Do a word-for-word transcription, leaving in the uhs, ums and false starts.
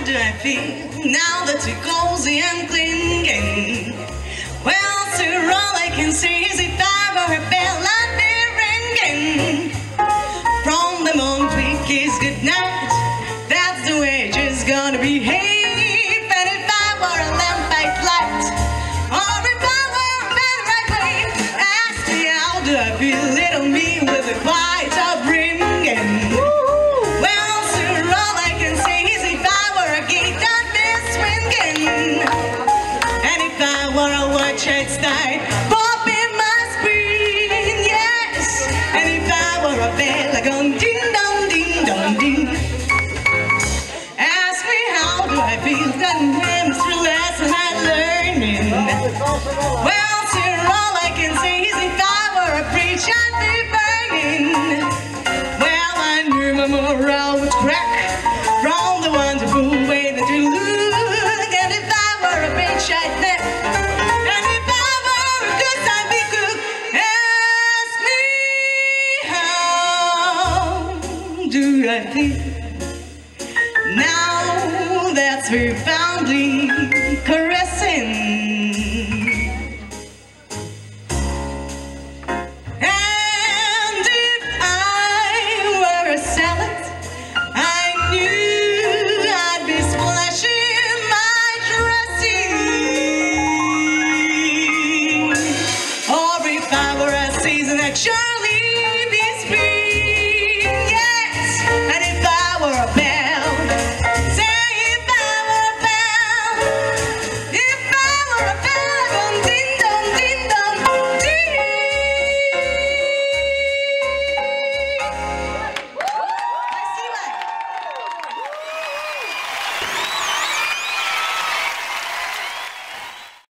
do I feel now that you're cozy and clinging? Well, sir, all I can say is if I were a bell, I'd be ringing. From the moment we kiss goodnight, that's the way it's just gonna behave. And if I were a lamp I'd light, or if I were a man right way, ask me how do I feel, little me with a quiet upbringing. Well, sir, all I can say is if I were a gate, I'd be swinging. And if I were a watch, I'd start popping my screen, yes. And if I were a bell, I'd go ding dong, ding dong, ding. Ask me how do I feel, that chemistry lesson I'm learning. Well, sir, all I can say is if I were a preach, I'd be burning. Well, I knew my morale would crack from the wonderful way that you look. And if I were a bitch, I'd nip. And if I were a goose, I'd be cook. Ask me how do I feel now that's we're